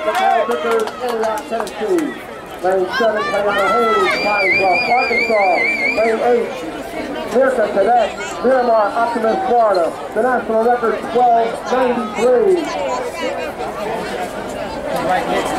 the Vickers, Antioch, Tennessee. Lane 7, Tayana Hayes, Pine Bluff, Arkansas. Lane 8, Mirka Cadet, Miramar, Optimist, Florida. The national record, 12:93.